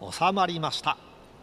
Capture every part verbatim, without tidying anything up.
収まりました。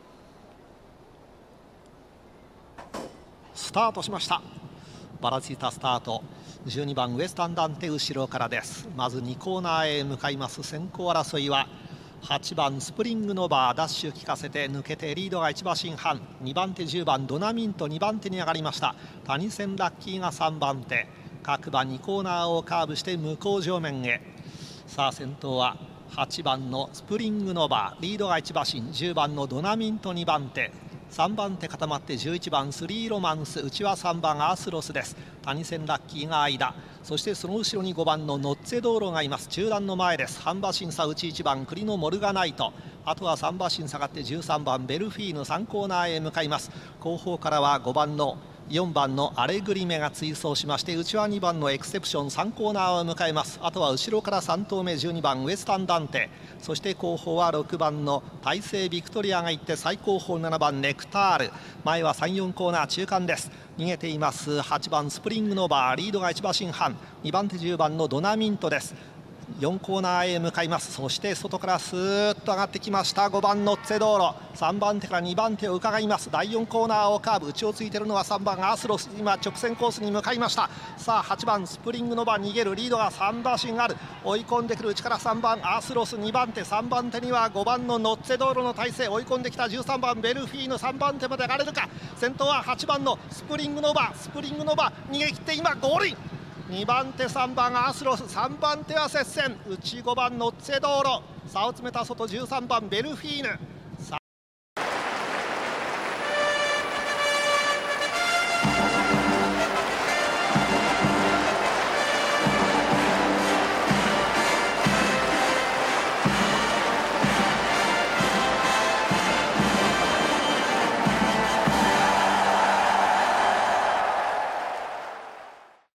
スタートしました。バラついたスタート。じゅうにばんウエスタンダンテ後ろからです。まずにコーナーへ向かいます。先行争いははちばんスプリングノバー、ダッシュ効かせて抜けてリードがいち馬身半、にばん手じゅうばんドナミントにばん手に上がりました。谷線ラッキーがさんばん手、各馬にコーナーをカーブして向こう上面へ。さあ先頭ははちばんのスプリングノバー、リードがいち馬身、じゅうばんのドナミントにばん手、さんばん手固まってじゅういちばんスリーロマンス、内はさんばんアースロスです。谷線ラッキーが間、そしてその後ろにごばんのノッツェ道路がいます。中段の前です。半馬審査内いちばん栗のモルガナイト、あとはさん馬審下がってじゅうさんばんベルフィーヌ、さんコーナーへ向かいます。後方からはごばんのよんばんのアレグリメが追走しまして、内はにばんのエクセプション、さんコーナーを迎えます。あとは後ろからさん頭目じゅうにばんウエスタンダンテ、そして後方はろくばんの大西ビクトリアが行って、最後方ななばんネクタール、前はさん、よんコーナー中間です。逃げていますはちばんスプリングノバー、リードがいち馬身半、にばん手じゅうばんのドナミントです。よんコーナーへ向かいます。そして外からスーッと上がってきましたごばんノッツェ道路、さんばん手からにばん手を伺います。だいよんコーナーをカーブ、内をついているのはさんばんアースロス、今直線コースに向かいました。さあはちばんスプリングノバ逃げる、リードがさん馬身ある、追い込んでくる内からさんばんアースロス、にばん手、さんばん手にはごばんのノッツェ道路の体勢、追い込んできたじゅうさんばんベルフィーヌ、さんばん手まで上がれるか。先頭ははちばんのスプリングノバ、スプリングノバ逃げ切って今ゴールイン。にばん手さんばんアースロス、さんばん手は接戦、内ごばんノッツェ道路、差を詰めた外じゅうさんばんベルフィーヌ、